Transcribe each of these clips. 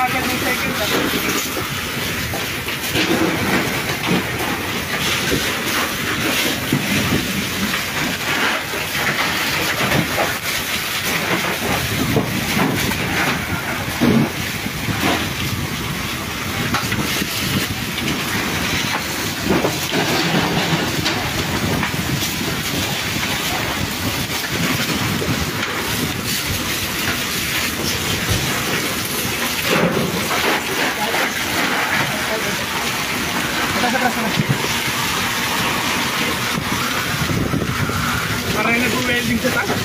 agad ng second. Parang nag-welding sa taas.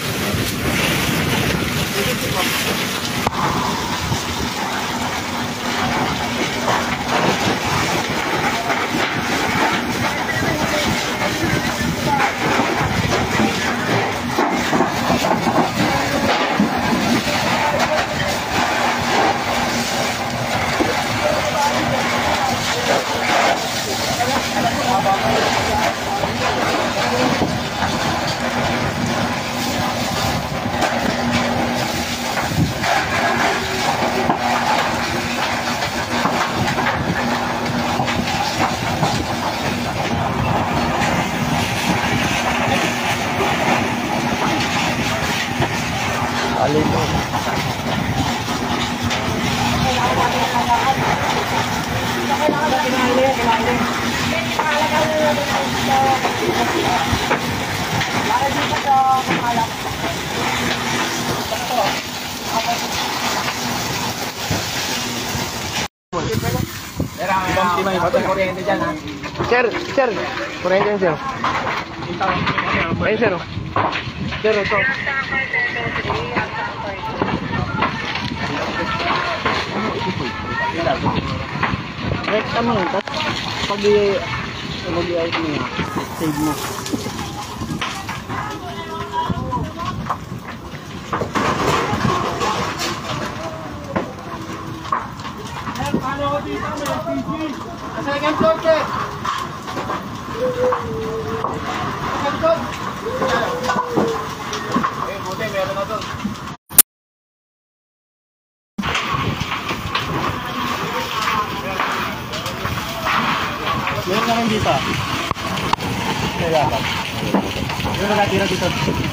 Alin mo. Kuryente dyan, ha? Sir, kuryente yan, sir. Ayun, sir. Sir, ito. Next ano, pag i-out mo nga, save mo. Paano ko dito? May LPG. Second floor, sir. Second floor. Eh, buti, meron na doon. Meron na rin dito. Kaya dapat. Meron na natira dito.